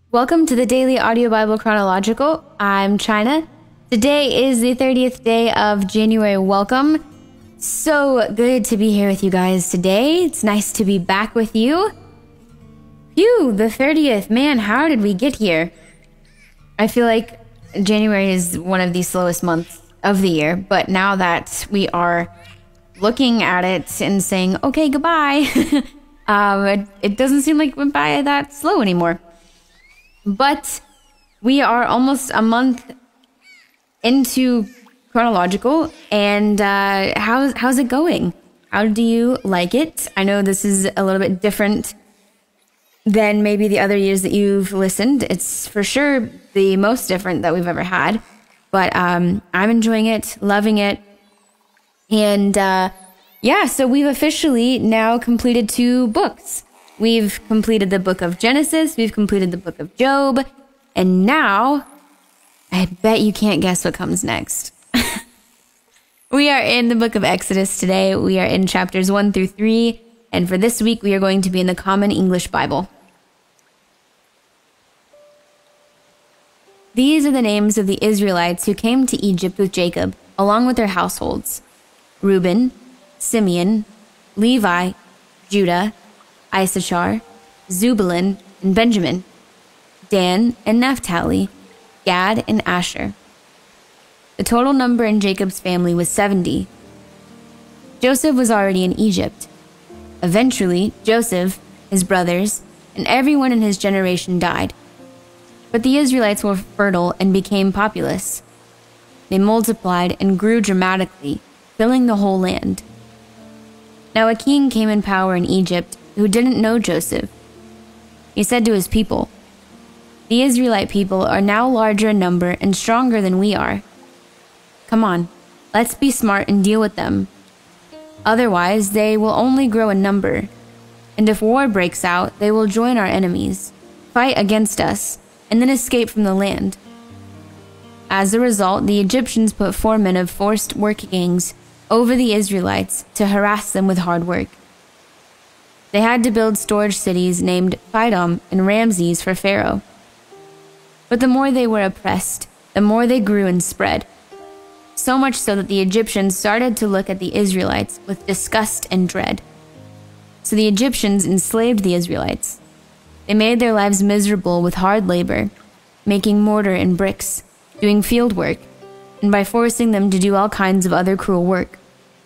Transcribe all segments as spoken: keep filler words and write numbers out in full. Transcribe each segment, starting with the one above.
Welcome to the Daily Audio Bible Chronological. I'm China. Today is the thirtieth day of January. Welcome. So good to be here with you guys today. It's nice to be back with you. Phew, the thirtieth. Man, how did we get here? I feel like January is one of the slowest months of the year, but now that we are looking at it and saying, okay, goodbye, um, it, it doesn't seem like it went by that slow anymore. But we are almost a month into chronological, and uh, how's how's it going? How do you like it? I know this is a little bit different than maybe the other years that you've listened. It's for sure the most different that we've ever had, but um, I'm enjoying it, loving it, and uh, yeah. So we've officially now completed two books. We've completed the book of Genesis, we've completed the book of Job, and now, I bet you can't guess what comes next. We are in the book of Exodus today. We are in chapters one through three, and for this week, we are going to be in the Common English Bible. These are the names of the Israelites who came to Egypt with Jacob, along with their households: Reuben, Simeon, Levi, Judah, Issachar, Zebulun, and Benjamin, Dan and Naphtali, Gad and Asher. The total number in Jacob's family was seventy. Joseph was already in Egypt. Eventually, Joseph, his brothers, and everyone in his generation died. But the Israelites were fertile and became populous. They multiplied and grew dramatically, filling the whole land. Now a king came in power in Egypt who didn't know Joseph. He said to his people, "The Israelite people are now larger in number and stronger than we are. Come on, let's be smart and deal with them. Otherwise, they will only grow in number. And if war breaks out, they will join our enemies, fight against us, and then escape from the land." As a result, the Egyptians put foremen of forced work gangs over the Israelites to harass them with hard work. They had to build storage cities named Pithom and Ramses for Pharaoh. But the more they were oppressed, the more they grew and spread. So much so that the Egyptians started to look at the Israelites with disgust and dread. So the Egyptians enslaved the Israelites. They made their lives miserable with hard labor, making mortar and bricks, doing field work, and by forcing them to do all kinds of other cruel work.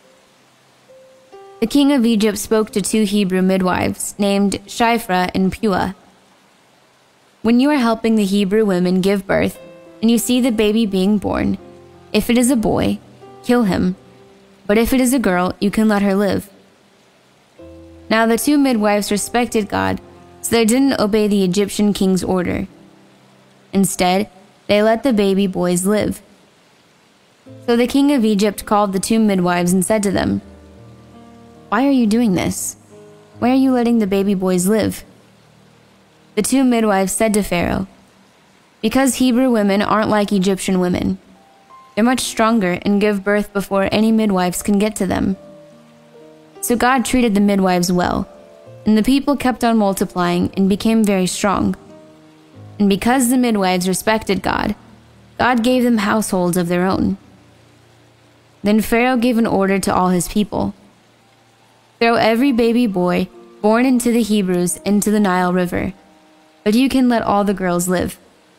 The king of Egypt spoke to two Hebrew midwives named Shiphrah and Puah. "When you are helping the Hebrew women give birth, and you see the baby being born, if it is a boy, kill him, but if it is a girl, you can let her live." Now the two midwives respected God, so they didn't obey the Egyptian king's order. Instead, they let the baby boys live. So the king of Egypt called the two midwives and said to them, "Why are you doing this? Why are you letting the baby boys live?" The two midwives said to Pharaoh, "Because Hebrew women aren't like Egyptian women. They're much stronger and give birth before any midwives can get to them." So God treated the midwives well, and the people kept on multiplying and became very strong. And because the midwives respected God, God gave them households of their own. Then Pharaoh gave an order to all his people: "Throw every baby boy born into the Hebrews into the Nile River, but you can let all the girls live."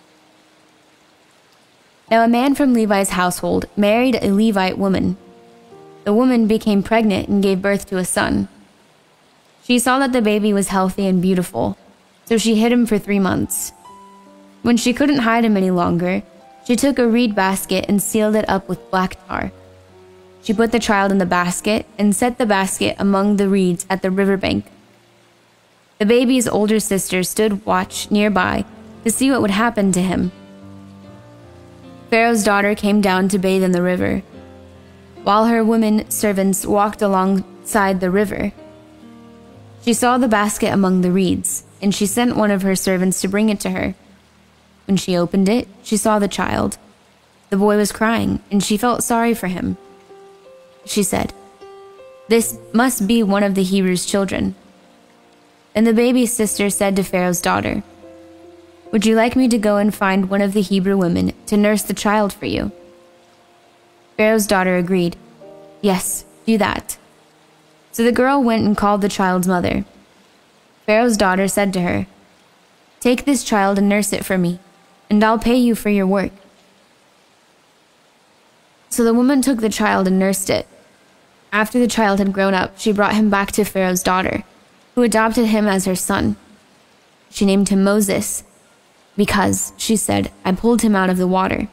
Now a man from Levi's household married a Levite woman. The woman became pregnant and gave birth to a son. She saw that the baby was healthy and beautiful, so she hid him for three months. When she couldn't hide him any longer, she took a reed basket and sealed it up with black tar. She put the child in the basket and set the basket among the reeds at the riverbank. The baby's older sister stood watch nearby to see what would happen to him. Pharaoh's daughter came down to bathe in the river, while her women servants walked alongside the river. She saw the basket among the reeds, and she sent one of her servants to bring it to her. When she opened it, she saw the child. The boy was crying, and she felt sorry for him. She said, "This must be one of the Hebrews' children." And the baby's sister said to Pharaoh's daughter, Would you like me to go and find one of the Hebrew women to nurse the child for you?" Pharaoh's daughter agreed. "Yes, do that." So the girl went and called the child's mother. Pharaoh's daughter said to her, "Take this child and nurse it for me, and I'll pay you for your work." So the woman took the child and nursed it. After the child had grown up, she brought him back to Pharaoh's daughter, who adopted him as her son. She named him Moses, because, she said, "I pulled him out of the water."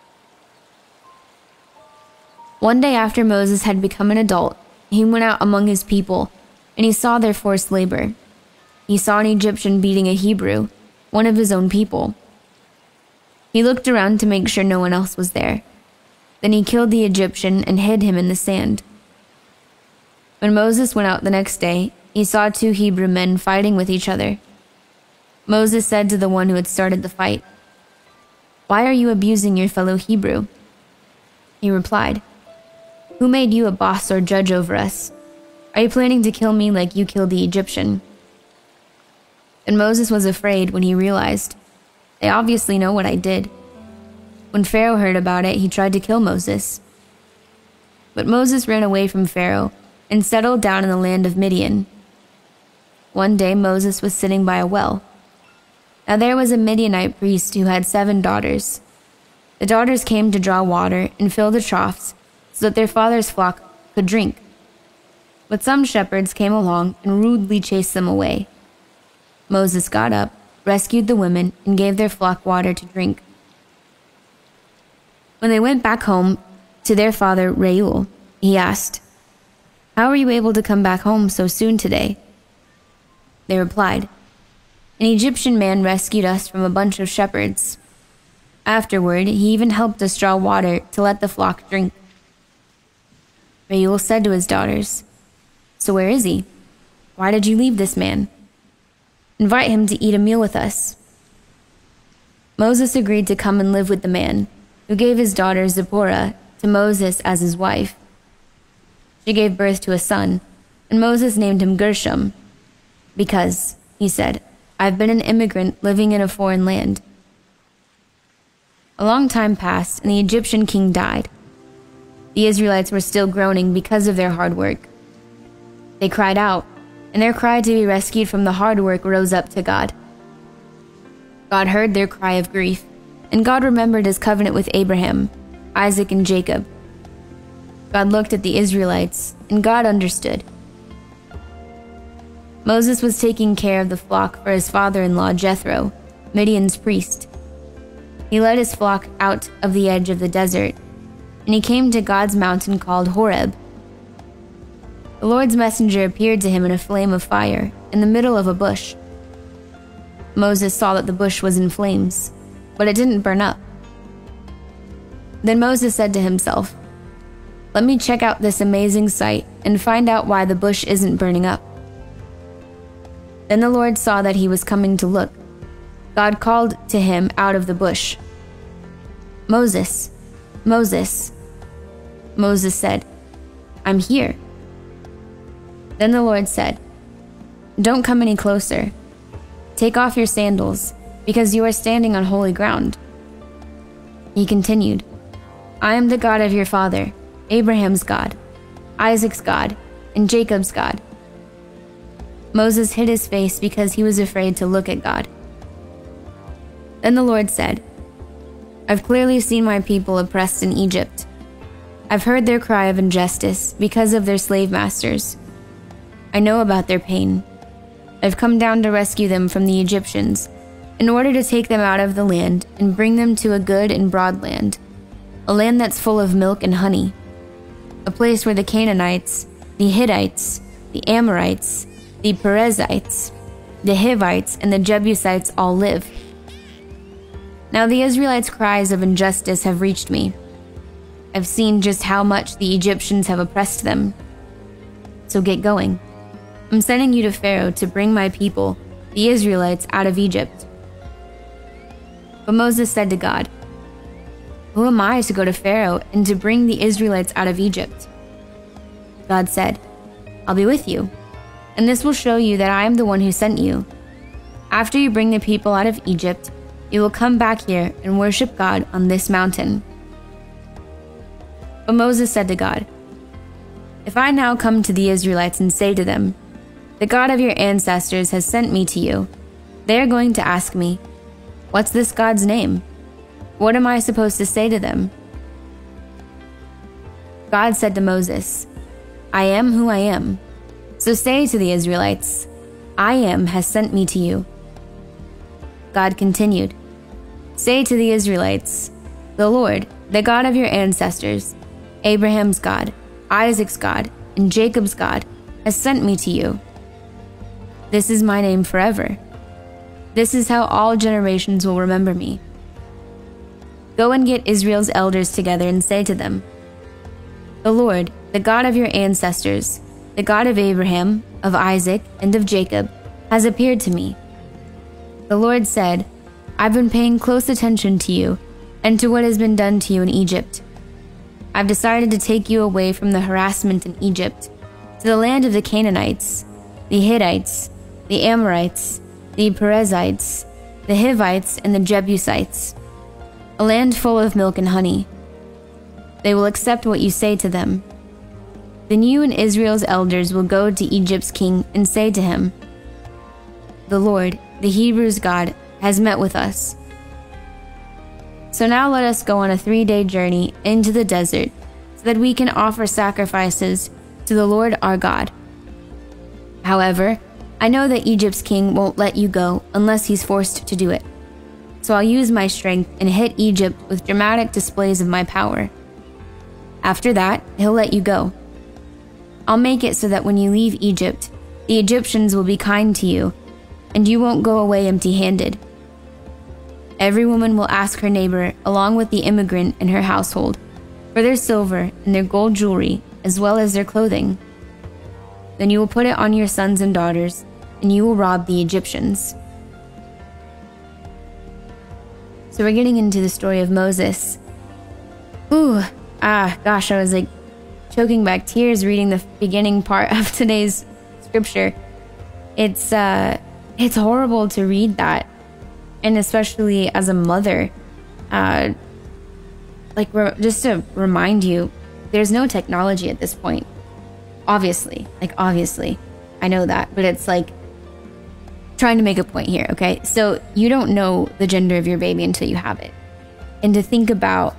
One day after Moses had become an adult, he went out among his people, and he saw their forced labor. He saw an Egyptian beating a Hebrew, one of his own people. He looked around to make sure no one else was there. Then he killed the Egyptian and hid him in the sand. When Moses went out the next day, he saw two Hebrew men fighting with each other. Moses said to the one who had started the fight, "Why are you abusing your fellow Hebrew?" He replied, "Who made you a boss or judge over us? Are you planning to kill me like you killed the Egyptian?" And Moses was afraid when he realized, "They obviously know what I did." When Pharaoh heard about it, he tried to kill Moses. But Moses ran away from Pharaoh and settled down in the land of Midian. One day Moses was sitting by a well. Now there was a Midianite priest who had seven daughters. The daughters came to draw water and fill the troughs so that their father's flock could drink. But some shepherds came along and rudely chased them away. Moses got up, rescued the women, and gave their flock water to drink. When they went back home to their father Reuel, he asked, "How were you able to come back home so soon today?" They replied, "An Egyptian man rescued us from a bunch of shepherds. Afterward, he even helped us draw water to let the flock drink." Reuel said to his daughters, "So where is he? Why did you leave this man? Invite him to eat a meal with us." Moses agreed to come and live with the man, who gave his daughter Zipporah to Moses as his wife. She gave birth to a son, and Moses named him Gershom, because, he said, "I've been an immigrant living in a foreign land." A long time passed, and the Egyptian king died. The Israelites were still groaning because of their hard work. They cried out, and their cry to be rescued from the hard work rose up to God. God heard their cry of grief, and God remembered his covenant with Abraham, Isaac, and Jacob. God looked at the Israelites, and God understood. Moses was taking care of the flock for his father-in-law Jethro, Midian's priest. He led his flock out of the edge of the desert, and he came to God's mountain called Horeb. The Lord's messenger appeared to him in a flame of fire in the middle of a bush. Moses saw that the bush was in flames, but it didn't burn up. Then Moses said to himself, "Let me check out this amazing sight and find out why the bush isn't burning up." Then the Lord saw that he was coming to look. God called to him out of the bush, "Moses, Moses." Moses said, "I'm here." Then the Lord said, "Don't come any closer. Take off your sandals, because you are standing on holy ground." He continued, "I am the God of your father, Abraham's God, Isaac's God, and Jacob's God." Moses hid his face because he was afraid to look at God. Then the Lord said, "I've clearly seen my people oppressed in Egypt. I've heard their cry of injustice because of their slave masters. I know about their pain. I've come down to rescue them from the Egyptians, in order to take them out of the land and bring them to a good and broad land, a land that's full of milk and honey, a place where the Canaanites, the Hittites, the Amorites, the Perizzites, the Hivites, and the Jebusites all live. Now the Israelites' cries of injustice have reached me. I've seen just how much the Egyptians have oppressed them. So get going. I'm sending you to Pharaoh to bring my people, the Israelites, out of Egypt." But Moses said to God, "Who am I to go to Pharaoh and to bring the Israelites out of Egypt?" God said, "I'll be with you, and this will show you that I am the one who sent you. After you bring the people out of Egypt, you will come back here and worship God on this mountain." But Moses said to God, "If I now come to the Israelites and say to them, 'The God of your ancestors has sent me to you,' they are going to ask me, 'What's this God's name?' What am I supposed to say to them?" God said to Moses, "I am who I am. So say to the Israelites, 'I am has sent me to you.'" God continued, "Say to the Israelites, 'The Lord, the God of your ancestors, Abraham's God, Isaac's God, and Jacob's God, has sent me to you. This is my name forever. This is how all generations will remember me. Go and get Israel's elders together and say to them, 'The Lord, the God of your ancestors, the God of Abraham, of Isaac, and of Jacob, has appeared to me. The Lord said, I've been paying close attention to you and to what has been done to you in Egypt. I've decided to take you away from the harassment in Egypt to the land of the Canaanites, the Hittites, the Amorites, the Perizzites, the Hivites, and the Jebusites, a land full of milk and honey. They will accept what you say to them. Then you and Israel's elders will go to Egypt's king and say to him, The Lord, the Hebrews' God, has met with us. So now let us go on a three-day journey into the desert so that we can offer sacrifices to the Lord our God. However, I know that Egypt's king won't let you go unless he's forced to do it. So I'll use my strength and hit Egypt with dramatic displays of my power. After that, he'll let you go. I'll make it so that when you leave Egypt, the Egyptians will be kind to you, and you won't go away empty-handed. Every woman will ask her neighbor, along with the immigrant and her household, for their silver and their gold jewelry, as well as their clothing. Then you will put it on your sons and daughters, and you will rob the Egyptians." So we're getting into the story of Moses. Ooh, ah, gosh, I was like choking back tears reading the beginning part of today's scripture. It's, uh, it's horrible to read that. And especially as a mother, uh, like re- just to remind you, there's no technology at this point. Obviously, like obviously, I know that, but it's like trying to make a point here, okay? So you don't know the gender of your baby until you have it. And to think about,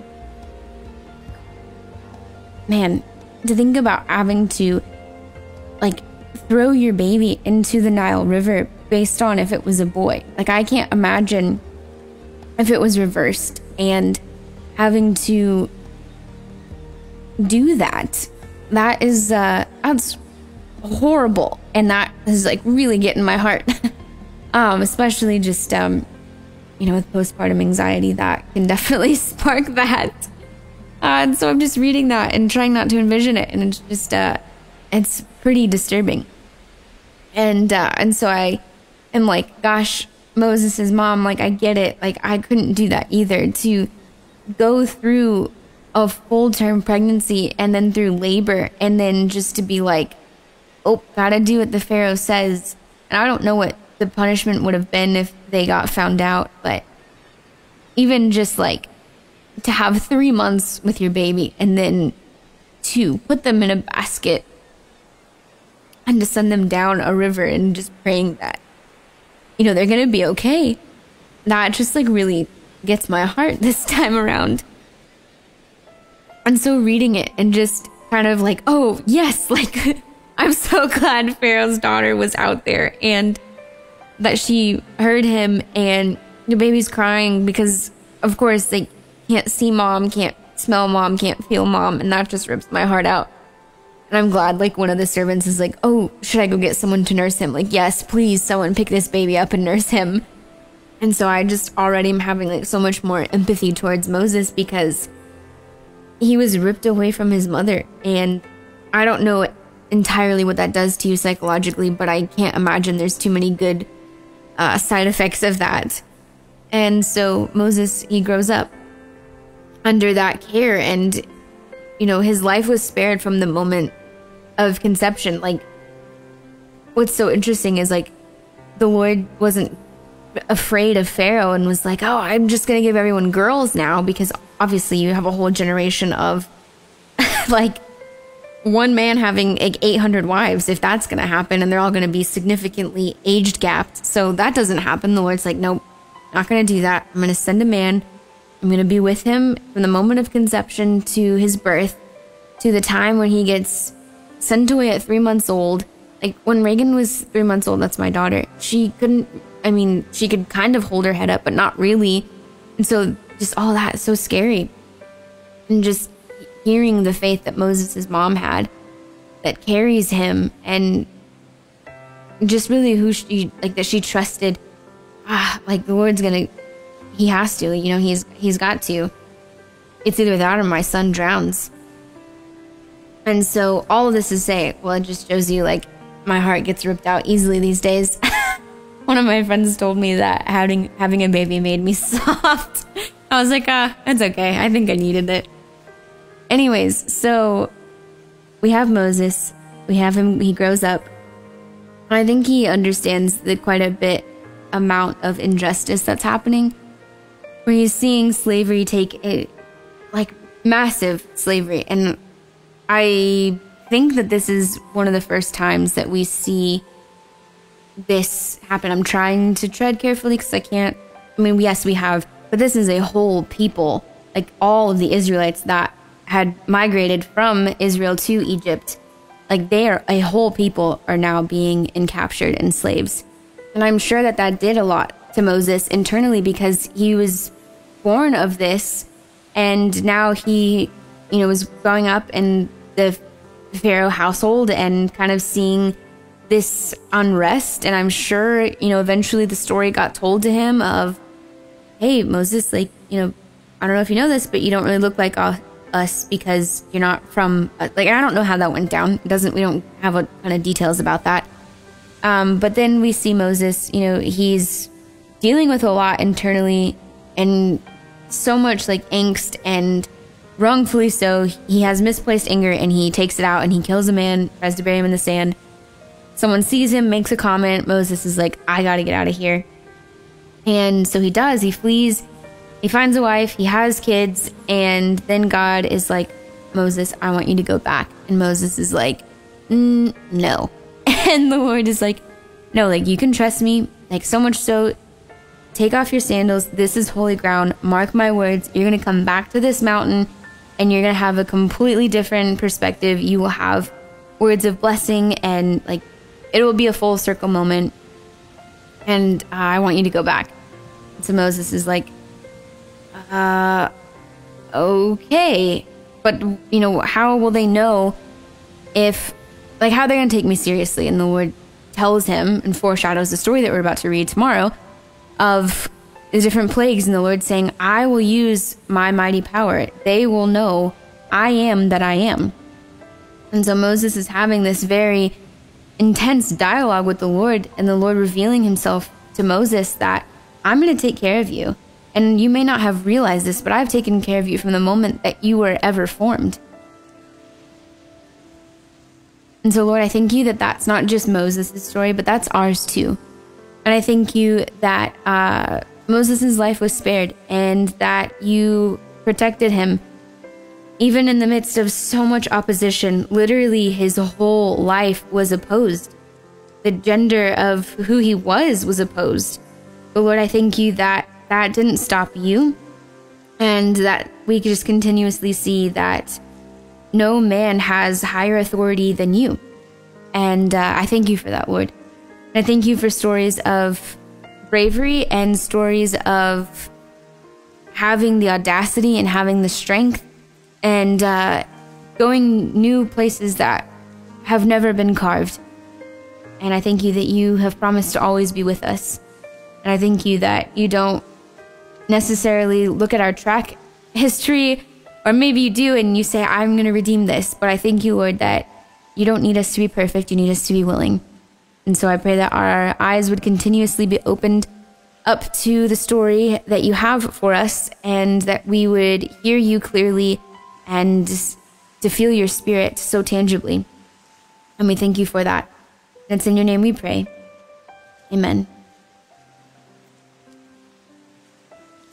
man, to think about having to like throw your baby into the Nile River based on if it was a boy. Like, I can't imagine if it was reversed and having to do that. That is, uh, that's horrible. And that is like really getting my heart. um, especially just, um, you know, with postpartum anxiety, that can definitely spark that. Uh, and so I'm just reading that and trying not to envision it. And it's just, uh, it's pretty disturbing. And, uh, and so I, am like, gosh, Moses' mom, like, I get it. Like, I couldn't do that either. To go through a full-term pregnancy and then through labor and then just to be like, oh, gotta do what the Pharaoh says. And I don't know what the punishment would have been if they got found out, but even just like to have three months with your baby and then to put them in a basket and to send them down a river and just praying that, you know, they're gonna be okay. That just like really gets my heart this time around. And so reading it and just kind of like, oh yes, like I'm so glad Pharaoh's daughter was out there and that she heard him and the baby's crying because of course they can't see mom, can't smell mom, can't feel mom, and that just rips my heart out. And I'm glad, like, one of the servants is like, oh, should I go get someone to nurse him? Like, yes, please, someone pick this baby up and nurse him. And so I just already am having, like, so much more empathy towards Moses because he was ripped away from his mother. And I don't know entirely what that does to you psychologically, but I can't imagine there's too many good uh, side effects of that. And so Moses, he grows up under that care, and you know, his life was spared from the moment of conception. Like, what's so interesting is like the Lord wasn't afraid of Pharaoh and was like, oh, I'm just going to give everyone girls now, because obviously you have a whole generation of like one man having like eight hundred wives, if that's going to happen, and they're all going to be significantly aged gapped. So that doesn't happen. The Lord's like, nope, not going to do that. I'm going to send a man. I'm going to be with him from the moment of conception to his birth, to the time when he gets sent away at three months old. Like when Reagan was three months old, that's my daughter, she couldn't, I mean, she could kind of hold her head up, but not really. And so just all that is so scary. And just hearing the faith that Moses' mom had that carries him, and just really who she, like that she trusted, ah, like the Lord's gonna, he has to, you know, he's, he's got to. It's either that or my son drowns. And so all of this is say, well, it just shows you like my heart gets ripped out easily these days. One of my friends told me that having having a baby made me soft. I was like, ah, it's okay. I think I needed it. Anyways, so we have Moses. We have him. He grows up. I think he understands the quite a bit amount of injustice that's happening, where he's seeing slavery take a like massive slavery. And I think that this is one of the first times that we see this happen. I'm trying to tread carefully because I can't, I mean, yes, we have, but this is a whole people, like all of the Israelites that had migrated from Israel to Egypt. Like they are, a whole people are now being encaptured and slaves. And I'm sure that that did a lot to Moses internally, because he was born of this, and now he, you know, was growing up in the Pharaoh household and kind of seeing this unrest. And I'm sure, you know, eventually the story got told to him of, hey, Moses, like, you know, I don't know if you know this, but you don't really look like uh, us because you're not from, uh, like, I don't know how that went down. It doesn't, we don't have a ton of details about that. Um, but then we see Moses, you know, he's dealing with a lot internally, and so much like angst, and wrongfully so. He has misplaced anger, and he takes it out, and he kills a man, tries to bury him in the sand. Someone sees him, makes a comment. Moses is like, I gotta get out of here. And so he does. He flees. He finds a wife. He has kids. And then God is like, Moses, I want you to go back. And Moses is like, mm, no. And the Lord is like, no, like, you can trust me. Like, so much so, take off your sandals. This is holy ground. Mark my words. You're going to come back to this mountain, and you're going to have a completely different perspective. You will have words of blessing, and like, it will be a full circle moment. And uh, I want you to go back. And so Moses is like, uh, okay. But, you know, how will they know if, like, how are they going to take me seriously? And the Lord tells him and foreshadows the story that we're about to read tomorrow of the different plagues. And the Lord saying, I will use my mighty power. They will know I am that I am. And so Moses is having this very intense dialogue with the Lord, and the Lord revealing himself to Moses that I'm going to take care of you. And you may not have realized this, but I've taken care of you from the moment that you were ever formed. And so, Lord, I thank you that that's not just Moses' story, but that's ours too. And I thank you that uh, Moses' life was spared, and that you protected him even in the midst of so much opposition. Literally, his whole life was opposed. The gender of who he was was opposed. But Lord, I thank you that that didn't stop you, and that we could just continuously see that no man has higher authority than you. And uh, I thank you for that, Lord. And I thank you for stories of bravery and stories of having the audacity and having the strength and uh, going new places that have never been carved. And I thank you that you have promised to always be with us. And I thank you that you don't necessarily look at our track history, or maybe you do and you say, I'm going to redeem this. But I thank you, Lord, that you don't need us to be perfect. You need us to be willing. And so I pray that our eyes would continuously be opened up to the story that you have for us, and that we would hear you clearly and to feel your spirit so tangibly. And we thank you for that. And it's in your name we pray. Amen.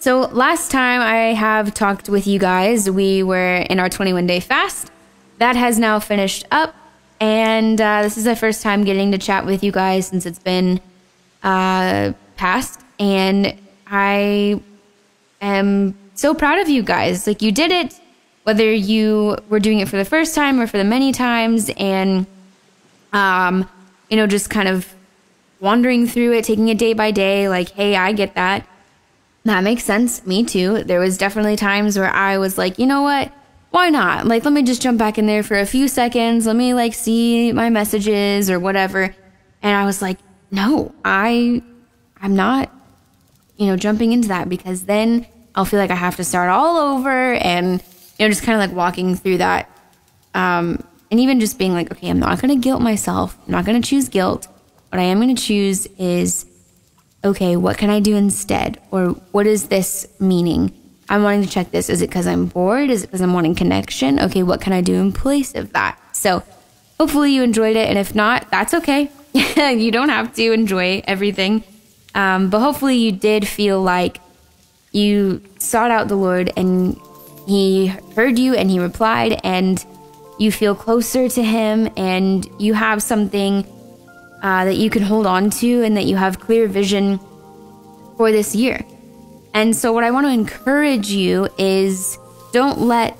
So last time I have talked with you guys, we were in our twenty-one day fast. That has now finished up. And uh, this is the first time getting to chat with you guys since it's been uh, past. And I am so proud of you guys. Like, you did it, whether you were doing it for the first time or for the many times. And, um, you know, just kind of wandering through it, taking it day by day. Like, hey, I get that. That makes sense. Me too. There was definitely times where I was like, you know what? Why not? Like, let me just jump back in there for a few seconds. Let me like see my messages or whatever. And I was like, no, I, I'm not, you know, jumping into that, because then I'll feel like I have to start all over, and, you know, just kind of like walking through that. Um, and even just being like, okay, I'm not going to guilt myself. I'm not going to choose guilt. What I am going to choose is, okay, what can I do instead? Or what is this meaning? I'm wanting to check this. Is it because I'm bored? Is it because I'm wanting connection? Okay, what can I do in place of that? So hopefully you enjoyed it. And if not, that's okay. You don't have to enjoy everything. Um, but hopefully you did feel like you sought out the Lord and he heard you and he replied, and you feel closer to him, and you have something Uh, that you can hold on to, and that you have clear vision for this year. And so what I want to encourage you is, don't let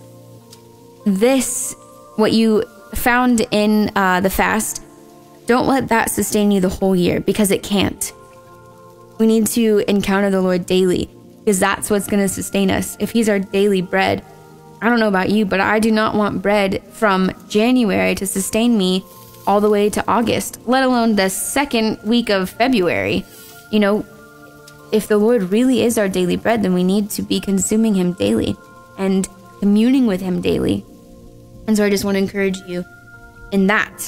this, what you found in uh, the fast, don't let that sustain you the whole year, because it can't. We need to encounter the Lord daily, because that's what's going to sustain us. If he's our daily bread, I don't know about you, but I do not want bread from January to sustain me all the way to August, let alone the second week of February. You know, if the Lord really is our daily bread, then we need to be consuming him daily and communing with him daily. And so I just want to encourage you in that.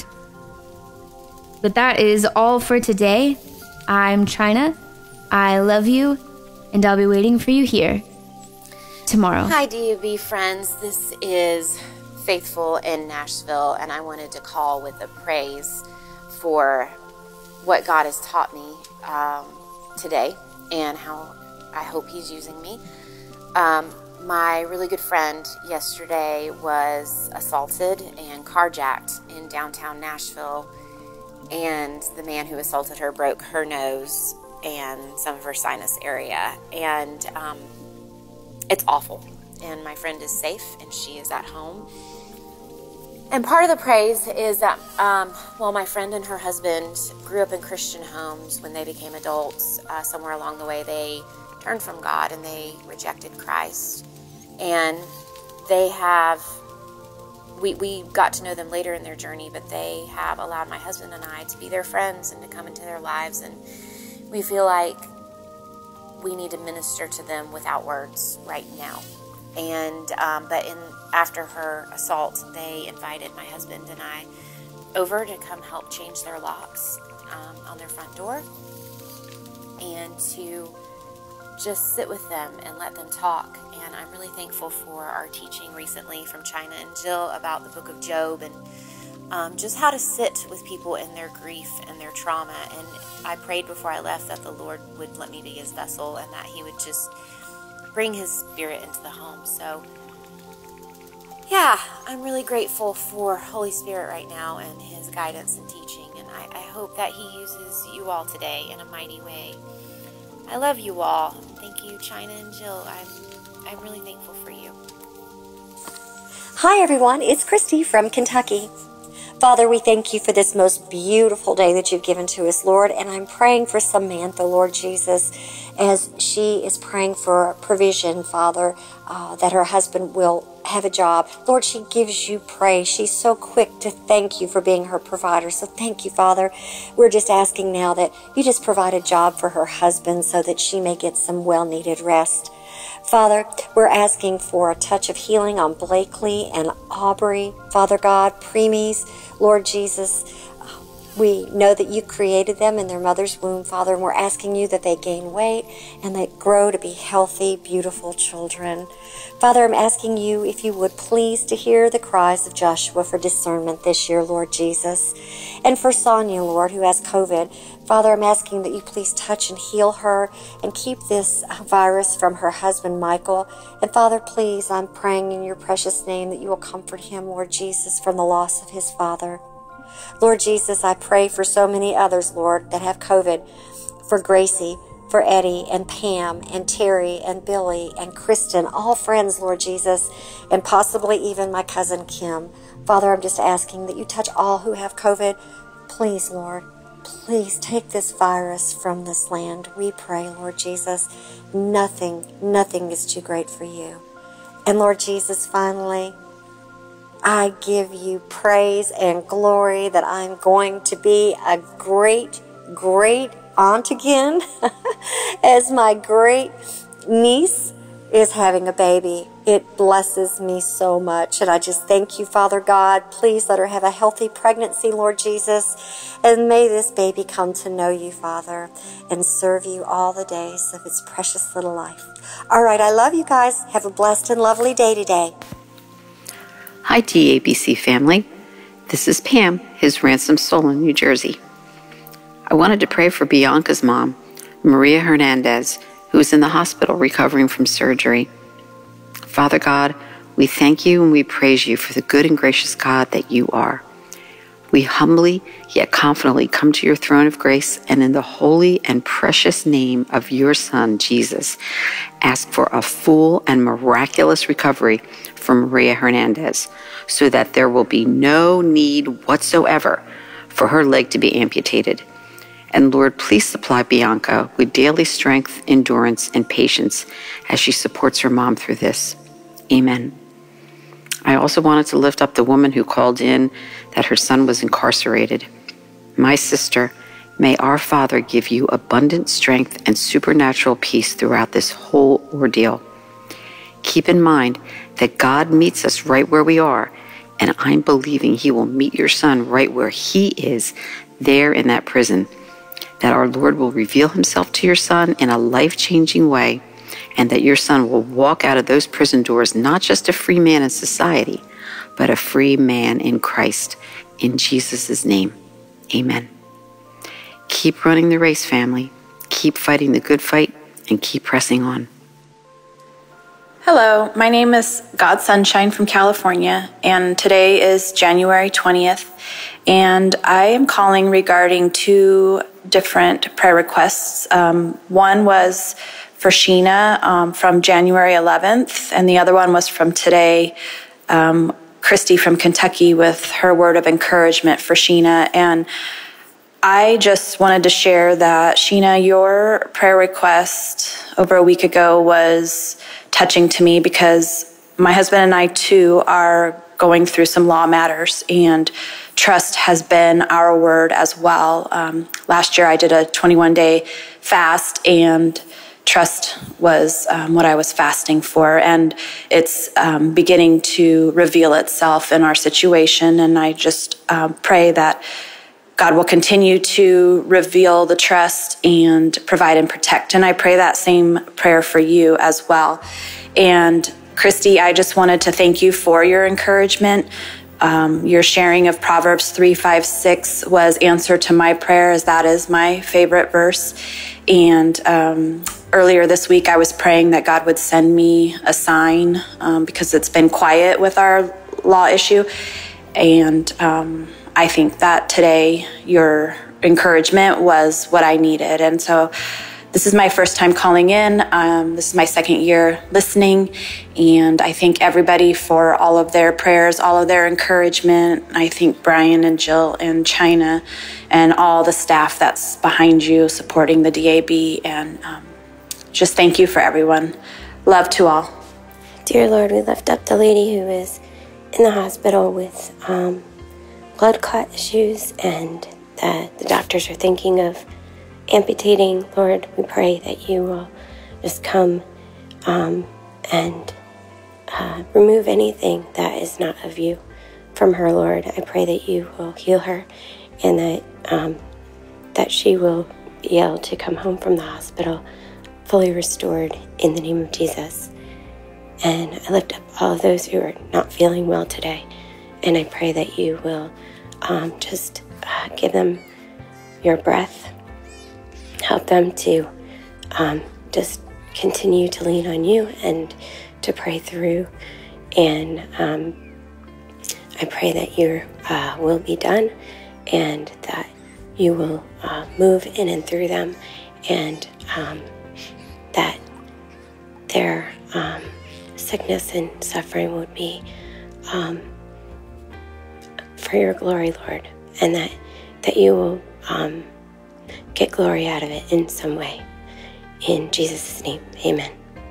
But that is all for today. I'm China. I love you, and I'll be waiting for you here tomorrow. Hi, D U B friends. This is Faithful in Nashville, and I wanted to call with a praise for what God has taught me um, today, and how I hope he's using me. Um, my really good friend yesterday was assaulted and carjacked in downtown Nashville, and the man who assaulted her broke her nose and some of her sinus area, and um, it's awful. And my friend is safe, and she is at home. And part of the praise is that, um, well, my friend and her husband grew up in Christian homes. When they became adults, uh, somewhere along the way, they turned from God and they rejected Christ. And they have, we, we got to know them later in their journey, but they have allowed my husband and I to be their friends and to come into their lives. And we feel like we need to minister to them without words right now. And um, but in after her assault, they invited my husband and I over to come help change their locks um, on their front door, and to just sit with them and let them talk. And I'm really thankful for our teaching recently from China and Jill about the book of Job, and um, just how to sit with people in their grief and their trauma. And I prayed before I left that the Lord would let me be his vessel, and that he would just bring his spirit into the home. So yeah, I'm really grateful for Holy Spirit right now and his guidance and teaching, and I, I hope that he uses you all today in a mighty way. I love you all. Thank you, China and Jill. I'm, I'm really thankful for you. Hi everyone, it's Christy from Kentucky. Father, we thank you for this most beautiful day that you've given to us, Lord, and I'm praying for Samantha, Lord Jesus, as she is praying for provision, Father, uh, that her husband will have a job. Lord, she gives you praise. She's so quick to thank you for being her provider. So thank you, Father. We're just asking now that you just provide a job for her husband so that she may get some well-needed rest. Father, we're asking for a touch of healing on Blakely and Aubrey, Father God, preemies, Lord Jesus. We know that you created them in their mother's womb, Father, and we're asking you that they gain weight and they grow to be healthy, beautiful children. Father, I'm asking you if you would please to hear the cries of Joshua for discernment this year, Lord Jesus. And for Sonia, Lord, who has COVID, Father, I'm asking that you please touch and heal her and keep this virus from her husband, Michael. And Father, please, I'm praying in your precious name that you will comfort him, Lord Jesus, from the loss of his father. Lord Jesus, I pray for so many others, Lord, that have COVID, for Gracie, for Eddie and Pam and Terry and Billy and Kristen, all friends, Lord Jesus, and possibly even my cousin Kim. Father, I'm just asking that you touch all who have COVID. Please, Lord, please take this virus from this land. We pray, Lord Jesus. Nothing, nothing is too great for you. And Lord Jesus, finally, I give you praise and glory that I'm going to be a great, great aunt again as my great niece is having a baby. It blesses me so much, and I just thank you, Father God. Please let her have a healthy pregnancy, Lord Jesus, and may this baby come to know you, Father, and serve you all the days of its precious little life. All right, I love you guys. Have a blessed and lovely day today. Hi, D A B C family. This is Pam, his ransom soul in New Jersey. I wanted to pray for Bianca's mom, Maria Hernandez, who is in the hospital recovering from surgery. Father God, we thank you and we praise you for the good and gracious God that you are. We humbly yet confidently come to your throne of grace and in the holy and precious name of your Son, Jesus, ask for a full and miraculous recovery for Maria Hernandez so that there will be no need whatsoever for her leg to be amputated. And Lord, please supply Bianca with daily strength, endurance, and patience as she supports her mom through this. Amen. I also wanted to lift up the woman who called in that her son was incarcerated. My sister, may our Father give you abundant strength and supernatural peace throughout this whole ordeal. Keep in mind that God meets us right where we are, and I'm believing he will meet your son right where he is, there in that prison. That our Lord will reveal himself to your son in a life-changing way, and that your son will walk out of those prison doors not just a free man in society, but a free man in Christ. In Jesus' name, amen. Keep running the race, family. Keep fighting the good fight, and keep pressing on. Hello, my name is God Sunshine from California, and today is January twentieth, and I am calling regarding two different prayer requests. Um, one was for Sheena um, from January eleventh, and the other one was from today, um, Christy from Kentucky with her word of encouragement for Sheena. And I just wanted to share that, Sheena, your prayer request over a week ago was touching to me because my husband and I too are going through some law matters, and trust has been our word as well. Um, last year I did a twenty-one day fast, and trust was um, what I was fasting for, and it's um, beginning to reveal itself in our situation. And I just um, pray that God will continue to reveal the trust and provide and protect. And I pray that same prayer for you as well. And Christy, I just wanted to thank you for your encouragement. Um, your sharing of Proverbs three, five, six was answer to my prayer, as that is my favorite verse. And um, earlier this week, I was praying that God would send me a sign um, because it's been quiet with our law issue. And um, I think that today your encouragement was what I needed. And so this is my first time calling in. Um, this is my second year listening. And I thank everybody for all of their prayers, all of their encouragement. I thank Brian and Jill and China and all the staff that's behind you supporting the D A B. And um, just thank you for everyone. Love to all. Dear Lord, we lift up the lady who is in the hospital with um, blood clot issues, and that the doctors are thinking of amputating. Lord, we pray that you will just come um, and uh, remove anything that is not of you from her, Lord. I pray that you will heal her, and that um, that she will be able to come home from the hospital fully restored in the name of Jesus. And I lift up all of those who are not feeling well today, and I pray that you will um, just uh, give them your breath help them to um, just continue to lean on you and to pray through. And um, I pray that your uh, will be done and that you will uh, move in and through them, and um, that their um, sickness and suffering would be um, for your glory, Lord, and that, that you will um, get glory out of it in some way. In Jesus' name, amen.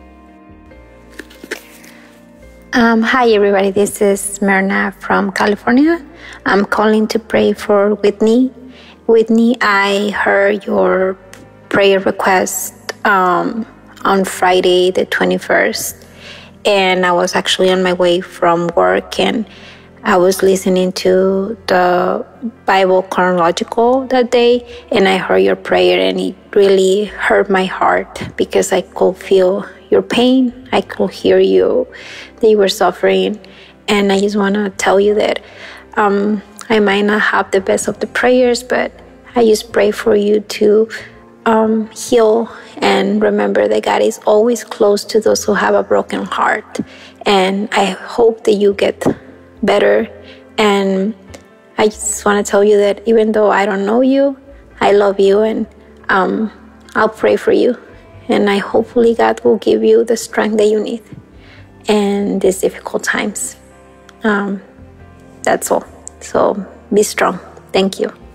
Um, hi, everybody. This is Myrna from California. I'm calling to pray for Whitney. Whitney, I heard your prayer request um, on Friday the twenty-first, and I was actually on my way from work, and I was listening to the Bible chronological that day, and I heard your prayer, and it really hurt my heart because I could feel your pain. I could hear you, that you were suffering. And I just want to tell you that um, I might not have the best of the prayers, but I just pray for you to um, heal and remember that God is always close to those who have a broken heart. And I hope that you get better. And I just want to tell you that even though I don't know you, I love you, and um, I'll pray for you. And I hopefully God will give you the strength that you need in these difficult times. Um, that's all. So be strong. Thank you.